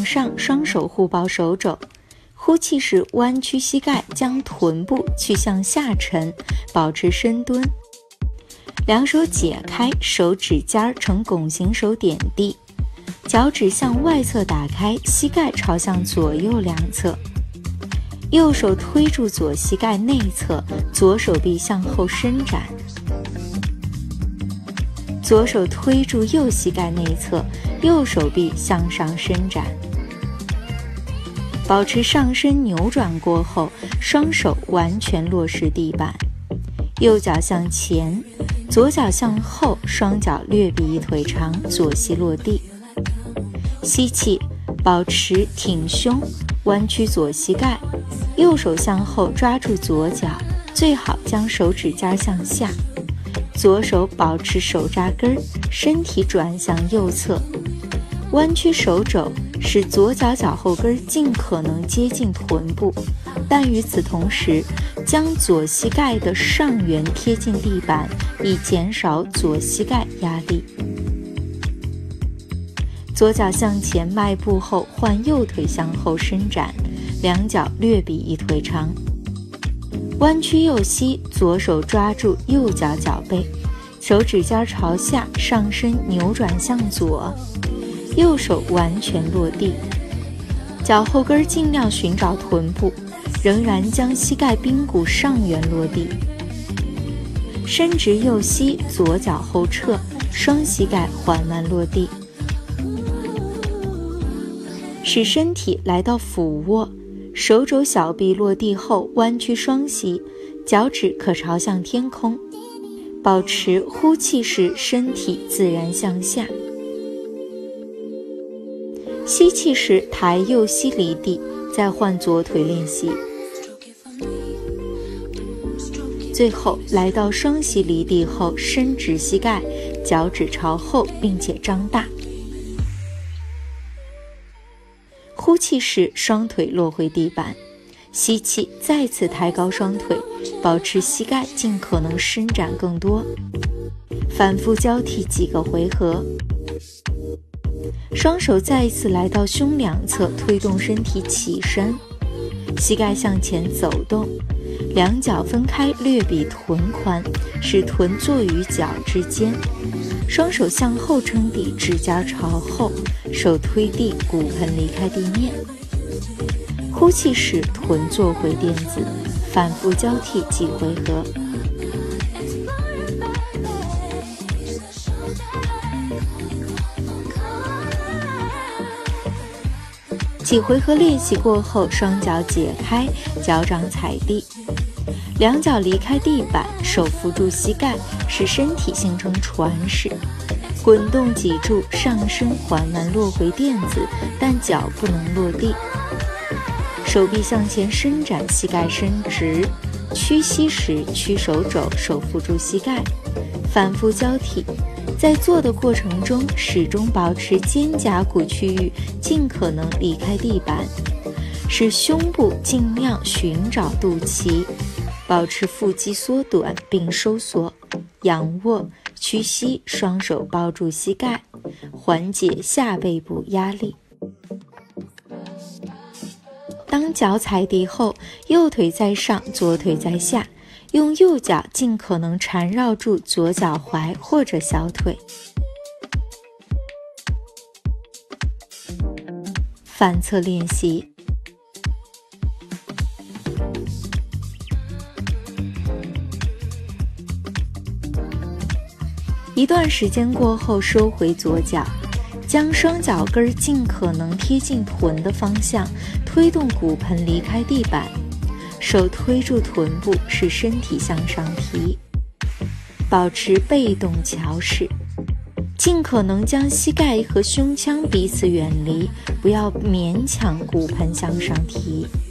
上双手互抱手肘，呼气时弯曲膝盖，将臀部去向下沉，保持深蹲。两手解开，手指尖呈拱形手点地，脚趾向外侧打开，膝盖朝向左右两侧。右手推住左膝盖内侧，左手臂向后伸展。左手推住右膝盖内侧，右手臂向上伸展。保持上身扭转过后，双手完全落实地板，右脚向前，左脚向后，双脚略比一腿长，左膝落地。吸气，保持挺胸，弯曲左膝盖，右手向后抓住左脚，最好将手指尖向下。左手保持手扎根，身体转向右侧，弯曲手肘，使左脚脚后跟尽可能接近臀部，但与此同时，将左膝盖的上缘贴近地板，以减少左膝盖压力。左脚向前迈步后，换右腿向后伸展，两脚略比一腿长。弯曲右膝，左手抓住右脚脚背，手指尖朝下，上身扭转向左，右手完全落地，脚后跟尽量寻找臀部，仍然将膝盖髌骨上缘落地。伸直右膝，左脚后撤，双膝盖缓慢落地，使身体来到俯卧，手肘小臂落地后弯曲双膝，脚趾可朝向天空，保持呼气时身体自然向下。吸气时抬右膝离地，再换左腿练习。最后来到双膝离地后，伸直膝盖，脚趾朝后并且张大。呼气时双腿落回地板，吸气再次抬高双腿，保持膝盖尽可能伸展更多，反复交替几个回合。双手再一次来到胸两侧，推动身体起身，膝盖向前走动，两脚分开略比臀宽，使臀坐于脚之间，双手向后撑地，指尖朝后，手推地，骨盆离开地面。呼气时臀坐回垫子，反复交替几回合。几回合练习过后，双脚解开，脚掌踩地，两脚离开地板，手扶住膝盖，使身体形成船式，滚动脊柱，上身缓慢落回垫子，但脚不能落地。手臂向前伸展，膝盖伸直，屈膝时屈手肘，手扶住膝盖，反复交替。在做的过程中，始终保持肩胛骨区域尽可能离开地板，使胸部尽量寻找肚脐，保持腹肌缩短并收缩，仰卧，屈膝，双手抱住膝盖，缓解下背部压力。当脚踩地后，右腿在上，左腿在下，用右脚尽可能缠绕住左脚踝或者小腿。反侧练习。一段时间过后，收回左脚，将双脚跟尽可能贴近臀的方向，推动骨盆离开地板，手推住臀部，使身体向上提，保持被动桥式，尽可能将膝盖和胸腔彼此远离，不要勉强骨盆向上提。